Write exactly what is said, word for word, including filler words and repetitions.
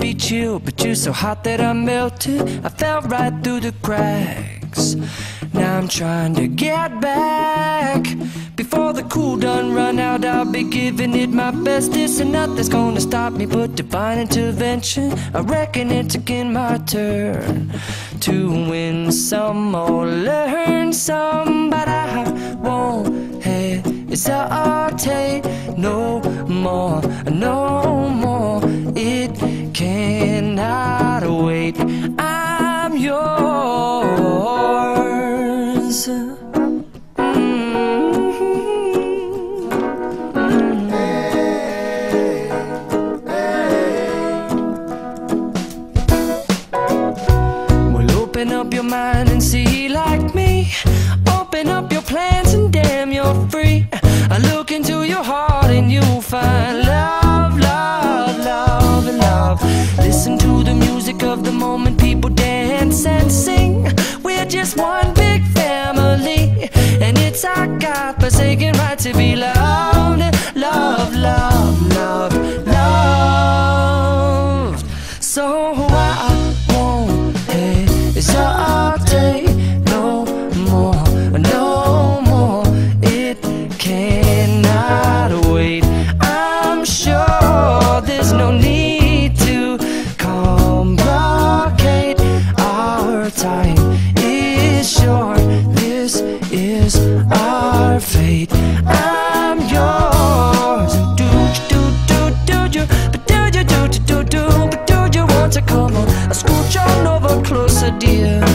be chill, but you're so hot that I melted. I fell right through the cracks. Now I'm trying to get back. Before the cool done run out, I'll be giving it my best. This and nothing's gonna stop me but divine intervention. I reckon it's again my turn to win some or learn some, but I won't hesitate no more, no more. It cannot wait. I'm yours. Open up your mind and see like me. Open up your plans and damn, you're free. I look into your heart and you'll find love, love, love, love. Listen to the music of the moment, people dance and sing. We're just one big family, and it's our God-forsaken right to be loved. Love, love, love, love. So I won't hesitate no more, no more. It cannot wait. I'm sure there's no need to complicate. Our time is short. This is our fate. I'm yours. Do do do do do, but do you do do do do, but do you want to come on? I scooch on over closer, dear.